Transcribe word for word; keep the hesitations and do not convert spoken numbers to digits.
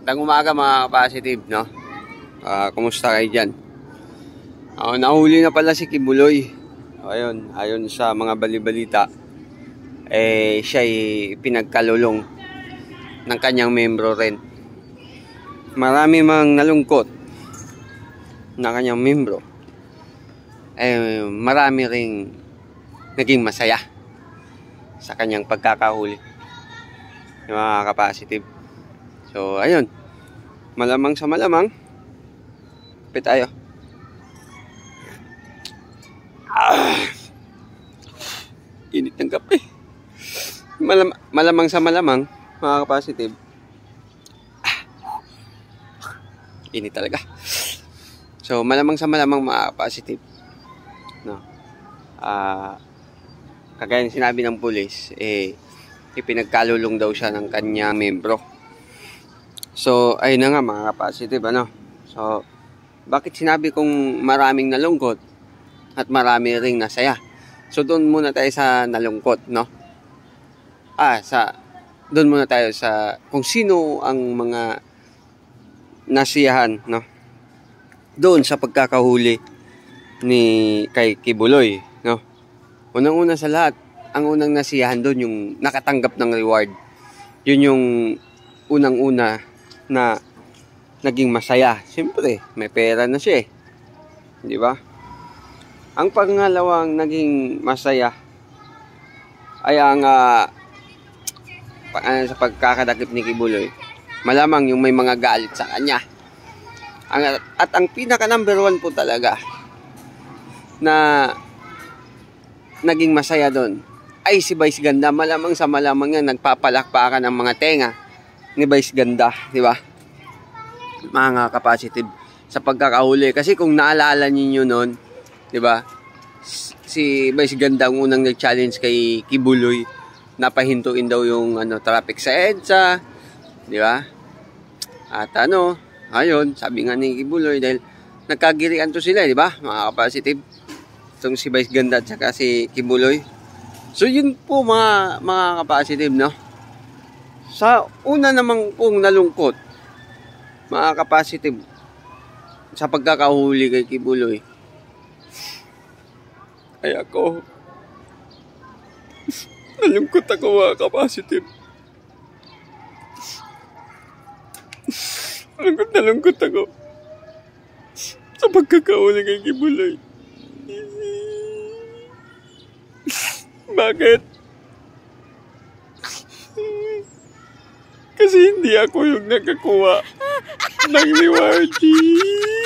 Magandang umaga mga positive, no? Uh, kumusta kayo dyan? Uh, nahuli na pala si Kibuloy. Ayun, ayon sa mga balibalita, eh, siya ay pinagkalulong ng kanyang membro rin. Marami mang nalungkot na kanyang membro. Eh, marami ring naging masaya sa kanyang pagkakahuli. Yung mga ka-positive. So, ayun. Malamang sa malamang. Kapit tayo. Ah, init ng kape. Malam malamang sa malamang, mga ka-positive. Ah, init talaga. So, malamang sa malamang, mga ka-positive. No. Ah, kagaya ng sinabi ng pulis, eh, ipinagkalulong daw siya ng kanya membro. So, ayun na nga mga ka-positive, ano? So, bakit sinabi kong maraming nalungkot at marami ring nasaya? So, doon muna tayo sa nalungkot, no? Ah, sa, doon muna tayo sa kung sino ang mga nasiyahan, no? Doon sa pagkakahuli ni kay Kibuloy, no? Unang-una sa lahat, ang unang nasiyahan doon yung nakatanggap ng reward. Yun yung unang-una na naging masaya. Siyempre, may pera na siya eh. Di ba? Ang pangalawang naging masaya ay ang uh, pa, uh, sa pagkakadakip ni Kibuloy. Malamang yung may mga galit sa kanya. Ang, at ang pinaka number one po talaga na naging masaya doon ay si Vice Ganda. Malamang sa malamang yan, nagpapalakpakan ng mga tenga ni Vice Ganda, di ba? Mga ka-positive sa pagkakahuli. Kasi kung naalala niyo noon, di ba? Si Vice Ganda ang unang nag-challenge kay Kibuloy. Napahintuin daw yung ano, traffic sa EDSA, di ba? At ano, ayun, sabi nga ni Kibuloy dahil nagkagirian to sila, di ba? Mga ka-positive. Itong si Vice Ganda at saka si Kibuloy. So yun po mga mga ka-positive, no? Sa una namang pong nalungkot, mga ka-positive, sa pagkakahuli kay Kibuloy, ay ako, nalungkot ako mga ka-positive. Nalungkot nalungkot ako sa pagkakahuli kay Kibuloy. Bakit? Kasi hindi ako yung nakakuha ng reward.